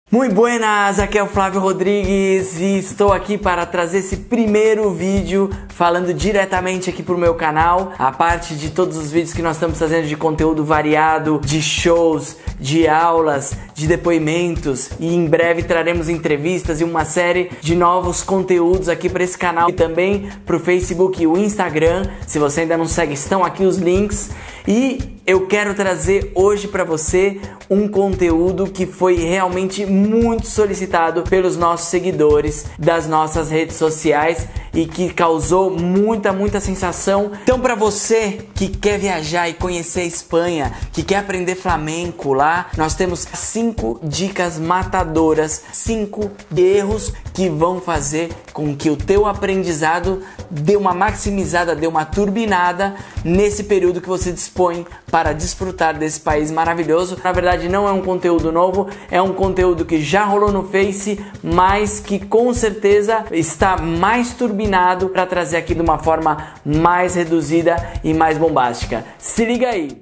Muito buenas, aqui é o Flávio Rodrigues e estou aqui para trazer esse primeiro vídeo falando diretamente aqui pro meu canal, a parte de todos os vídeos que nós estamos fazendo de conteúdo variado, de shows, de aulas, de depoimentos, e em breve traremos entrevistas e uma série de novos conteúdos aqui para esse canal e também pro Facebook e o Instagram. Se você ainda não segue, estão aqui os links. E eu quero trazer hoje para você um conteúdo que foi realmente muito solicitado pelos nossos seguidores das nossas redes sociais e que causou muita sensação. Então, para você que quer viajar e conhecer a Espanha, que quer aprender flamenco lá, nós temos 5 dicas matadoras, 5 erros que vão fazer com que o teu aprendizado dê uma maximizada, dê uma turbinada nesse período que você dispõe para desfrutar desse país maravilhoso. Na verdade, não é um conteúdo novo, é um conteúdo que já rolou no Face, mas que com certeza está mais turbinado para trazer aqui de uma forma mais reduzida e mais bombástica. Se liga aí!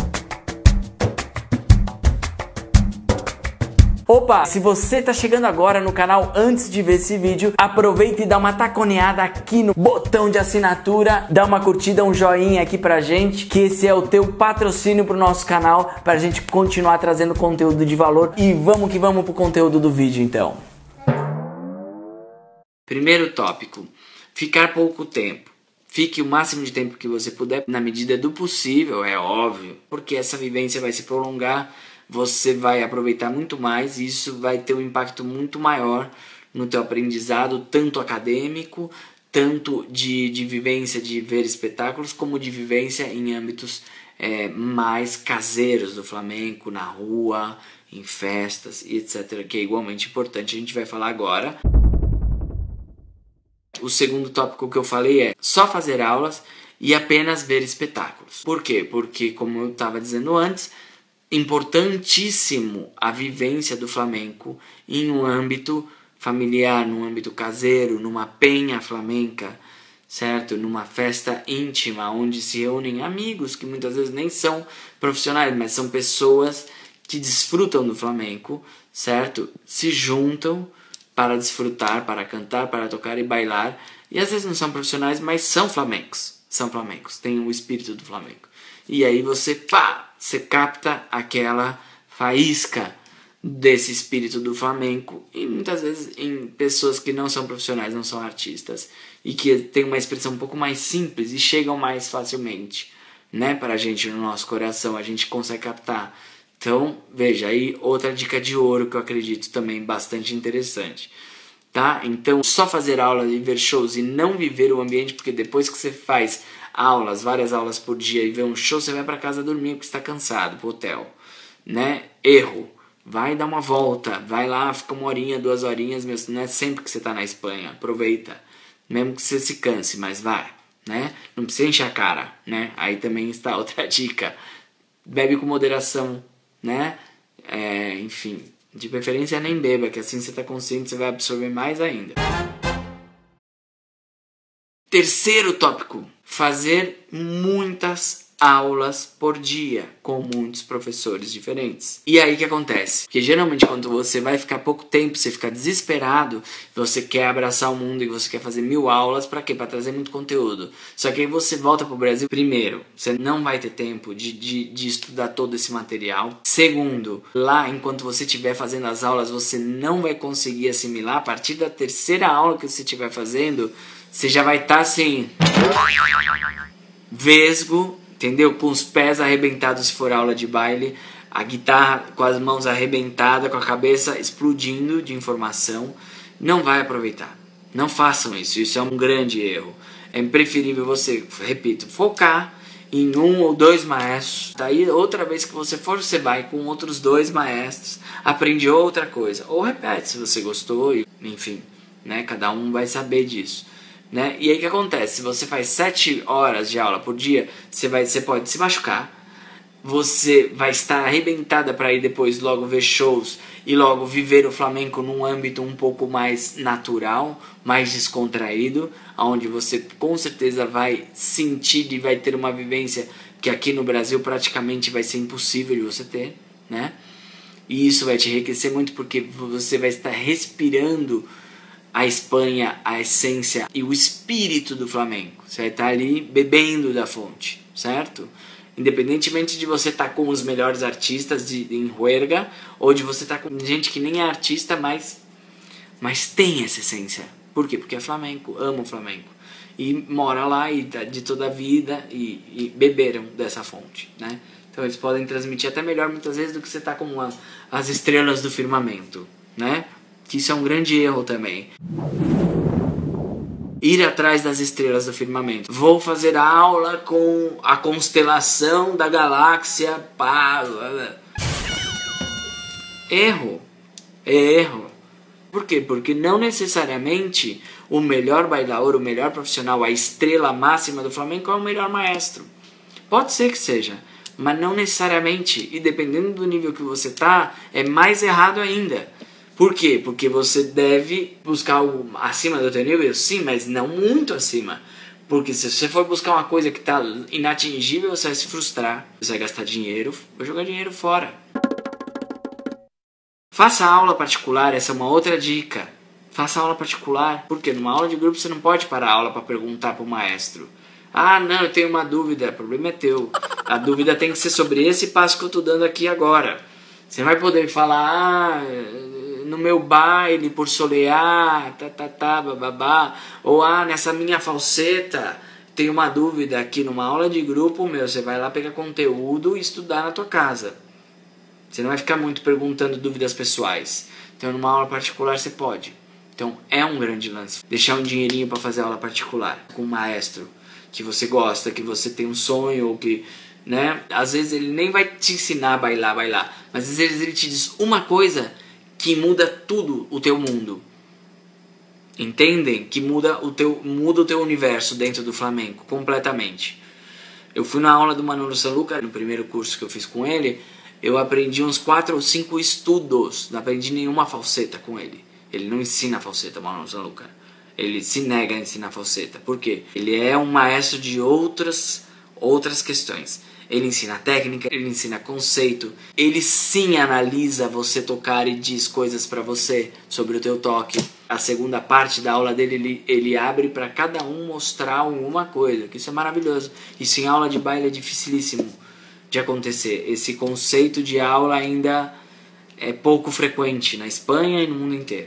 Opa, se você tá chegando agora no canal antes de ver esse vídeo, aproveita e dá uma taconeada aqui no botão de assinatura, dá uma curtida, um joinha aqui pra gente, que esse é o teu patrocínio pro nosso canal, pra gente continuar trazendo conteúdo de valor. E vamos que vamos pro conteúdo do vídeo então. Primeiro tópico, ficar pouco tempo. Fique o máximo de tempo que você puder, na medida do possível, é óbvio, porque essa vivência vai se prolongar. Você vai aproveitar muito mais e isso vai ter um impacto muito maior no teu aprendizado, tanto acadêmico, tanto de vivência de ver espetáculos, como de vivência em âmbitos mais caseiros do flamenco, na rua, em festas e etc., que é igualmente importante. A gente vai falar agora. O segundo tópico que eu falei é só fazer aulas e apenas ver espetáculos. Por quê? Porque, como eu estava dizendo antes, importantíssimo a vivência do flamenco em um âmbito familiar, num âmbito caseiro, numa penha flamenca, certo? Numa festa íntima, onde se reúnem amigos que muitas vezes nem são profissionais, mas são pessoas que desfrutam do flamenco, certo? Se juntam para desfrutar, para cantar, para tocar e bailar, e às vezes não são profissionais, mas são flamencos, têm o espírito do flamenco. E aí você capta aquela faísca desse espírito do flamenco, e muitas vezes em pessoas que não são profissionais, não são artistas, e que têm uma expressão um pouco mais simples e chegam mais facilmente, né, para a gente, no nosso coração, a gente consegue captar. Então, veja, aí outra dica de ouro que eu acredito também bastante interessante. Tá? Então, só fazer aulas e ver shows e não viver o ambiente, porque depois que você faz aulas, várias aulas por dia e vê um show, você vai para casa dormir porque está cansado, pro hotel, né? Erro. Vai dar uma volta, vai lá, fica 1 horinha, 2 horinhas, não é sempre que você está na Espanha, aproveita, mesmo que você se canse, mas vai, né? Não precisa encher a cara, né? Aí também está outra dica, bebe com moderação, né? Enfim, de preferência nem beba, que assim você está consciente, você vai absorver mais ainda. Terceiro tópico, fazer muitas aulas por dia com muitos professores diferentes. E aí o que acontece? Porque geralmente quando você vai ficar pouco tempo, você fica desesperado, você quer abraçar o mundo e você quer fazer 1000 aulas, para quê? Para trazer muito conteúdo. Só que aí você volta pro Brasil, primeiro, você não vai ter tempo de estudar todo esse material. Segundo, lá enquanto você estiver fazendo as aulas, você não vai conseguir assimilar. A partir da terceira aula que você estiver fazendo, você já vai estar assim, vesgo, entendeu? Com os pés arrebentados se for aula de baile, a guitarra com as mãos arrebentadas, com a cabeça explodindo de informação. Não vai aproveitar. Não façam isso. Isso é um grande erro. É preferível você, repito, focar em 1 ou 2 maestros. Daí outra vez que você for, você vai com outros 2 maestros, aprende outra coisa. Ou repete se você gostou, enfim, né? Cada um vai saber disso. Né? E aí o que acontece? Se você faz 7 horas de aula por dia, você pode se machucar, você vai estar arrebentada para ir depois logo ver shows e logo viver o flamenco num âmbito um pouco mais natural, mais descontraído, onde você com certeza vai sentir e vai ter uma vivência que aqui no Brasil praticamente vai ser impossível de você ter, né? E isso vai te enriquecer muito porque você vai estar respirando a Espanha, a essência e o espírito do flamenco. Você vai estar ali bebendo da fonte, certo? Independentemente de você estar com os melhores artistas em Juerga ou de você estar com gente que nem é artista, mas tem essa essência. Por quê? Porque é flamenco, ama o flamenco. E mora lá e de toda a vida e beberam dessa fonte, né? Então eles podem transmitir até melhor muitas vezes do que você estar com as estrelas do firmamento, né? Que isso é um grande erro também. Ir atrás das estrelas do firmamento. Vou fazer aula com a constelação da galáxia. Erro. Erro. Por quê? Porque não necessariamente o melhor bailador, o melhor profissional, a estrela máxima do flamenco é o melhor maestro. Pode ser que seja, mas não necessariamente. E dependendo do nível que você tá, é mais errado ainda. Por quê? Porque você deve buscar algo acima do teu nível, sim, mas não muito acima. Porque se você for buscar uma coisa que está inatingível, você vai se frustrar. Você vai gastar dinheiro, vai jogar dinheiro fora. Faça aula particular, essa é uma outra dica. Faça aula particular, porque numa aula de grupo você não pode parar a aula para perguntar para o maestro. Ah, não, eu tenho uma dúvida, o problema é teu. A dúvida tem que ser sobre esse passo que eu estou dando aqui agora. Você vai poder falar, no meu baile por solear, bababá, ou nessa minha falseta, tenho uma dúvida aqui numa aula de grupo, você vai lá pegar conteúdo e estudar na tua casa. Você não vai ficar muito perguntando dúvidas pessoais. Então numa aula particular você pode. Então é um grande lance. Deixar um dinheirinho para fazer aula particular com um maestro que você gosta, que você tem um sonho, ou que, né? Às vezes ele nem vai te ensinar a bailar, mas às vezes ele te diz uma coisa que muda tudo o teu mundo. Entendem? Que muda o teu universo dentro do flamenco completamente. Eu fui na aula do Manolo Sanlúcar, no primeiro curso que eu fiz com ele, eu aprendi uns 4 ou 5 estudos, não aprendi nenhuma falseta com ele. Ele não ensina falseta, Manolo Sanlúcar. Ele se nega a ensinar falseta. Por quê? Ele é um maestro de outras questões. Ele ensina técnica, ele ensina conceito. Ele sim analisa você tocar e diz coisas pra você sobre o teu toque. A segunda parte da aula dele, ele abre pra cada um mostrar uma coisa. Que isso é maravilhoso. Isso em aula de baile é dificilíssimo de acontecer. Esse conceito de aula ainda é pouco frequente na Espanha e no mundo inteiro.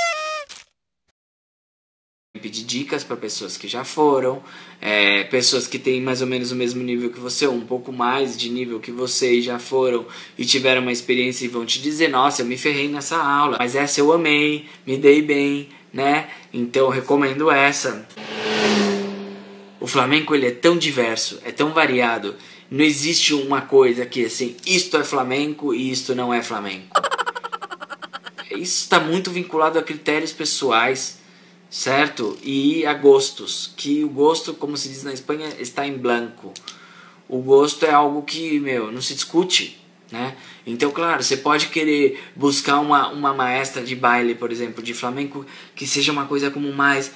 Pedir dicas para pessoas que já foram, pessoas que têm mais ou menos o mesmo nível que você, ou um pouco mais de nível que você e já foram e tiveram uma experiência e vão te dizer, nossa, eu me ferrei nessa aula, mas essa eu amei, me dei bem, né? Então eu recomendo essa. O flamenco ele é tão diverso, é tão variado, não existe uma coisa que assim, isto é flamenco e isto não é flamenco. Isso está muito vinculado a critérios pessoais, certo? E a gostos, que o gosto, como se diz na Espanha, está em branco. O gosto é algo que, não se discute, né? Então, claro, você pode querer buscar uma maestra de baile, por exemplo, de flamenco, que seja uma coisa como mais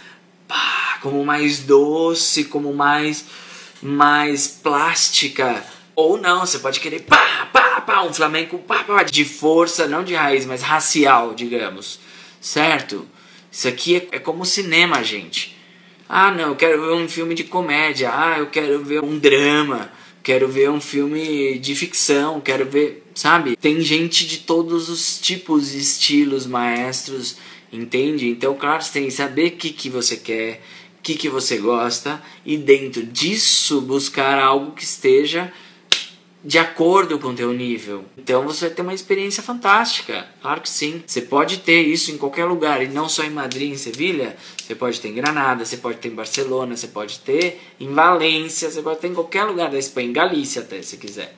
doce, como mais plástica. Ou não, você pode querer um flamenco de força, não de raiz, mas racial, digamos, certo? Isso aqui é como cinema, gente. Ah, não, eu quero ver um filme de comédia. Ah, eu quero ver um drama. Quero ver um filme de ficção. Quero ver, sabe? Tem gente de todos os tipos e estilos, maestros, entende? Então, claro, você tem que saber o que você quer, o que você gosta. E dentro disso, buscar algo que esteja de acordo com o teu nível. Então você vai ter uma experiência fantástica. Claro que sim. Você pode ter isso em qualquer lugar. E não só em Madrid, em Sevilha. Você pode ter em Granada, você pode ter em Barcelona, você pode ter em Valência, você pode ter em qualquer lugar da Espanha, em Galícia até, se quiser.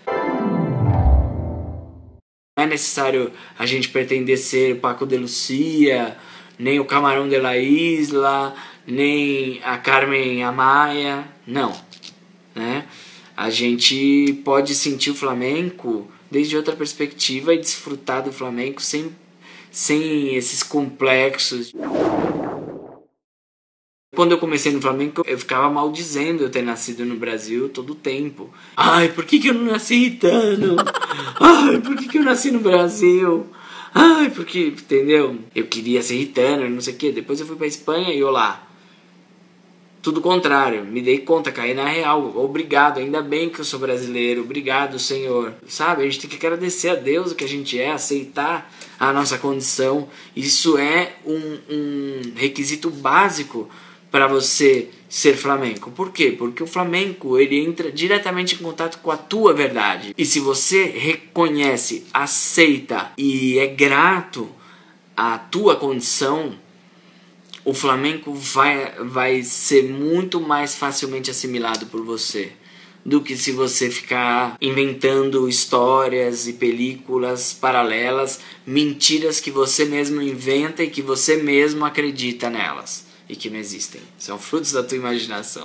Não é necessário a gente pretender ser Paco de Lucia, nem o Camarão de la Isla, nem a Carmen Amaya. Não. Né? A gente pode sentir o flamenco desde outra perspectiva e desfrutar do flamenco sem esses complexos. Quando eu comecei no flamenco, eu ficava maldizendo eu ter nascido no Brasil todo o tempo. Ai, por que eu não nasci italiano? Ai, por que eu nasci no Brasil? Ai, porque, entendeu? Eu queria ser gitano, não sei o que. Depois eu fui pra Espanha e olá. Tudo contrário, me dei conta, caí na real. Obrigado, ainda bem que eu sou brasileiro. Obrigado, Senhor. Sabe, a gente tem que agradecer a Deus o que a gente é, aceitar a nossa condição. Isso é um requisito básico para você ser flamenco. Por quê? Porque o flamenco, ele entra diretamente em contato com a tua verdade. E se você reconhece, aceita e é grato à tua condição, o flamenco vai ser muito mais facilmente assimilado por você do que se você ficar inventando histórias e películas paralelas, mentiras que você mesmo inventa e que você mesmo acredita nelas e que não existem. São frutos da tua imaginação.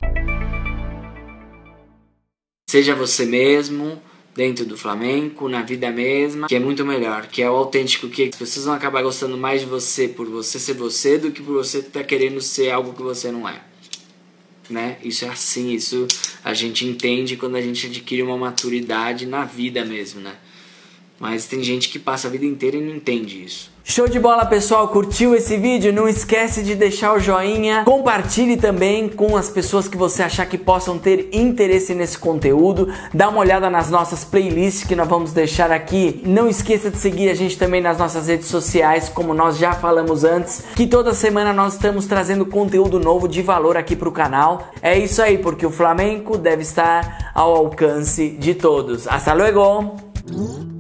Seja você mesmo dentro do flamenco, na vida mesma, que é muito melhor, que é o autêntico, que as pessoas vão acabar gostando mais de você por você ser você do que por você estar querendo ser algo que você não é, né? Isso é assim, isso a gente entende quando a gente adquire uma maturidade na vida mesmo, né? Mas tem gente que passa a vida inteira e não entende isso. Show de bola, pessoal, curtiu esse vídeo? Não esquece de deixar o joinha, compartilhe também com as pessoas que você achar que possam ter interesse nesse conteúdo, dá uma olhada nas nossas playlists que nós vamos deixar aqui, não esqueça de seguir a gente também nas nossas redes sociais, como nós já falamos antes, que toda semana nós estamos trazendo conteúdo novo de valor aqui pro canal. É isso aí, porque o flamenco deve estar ao alcance de todos. Hasta luego!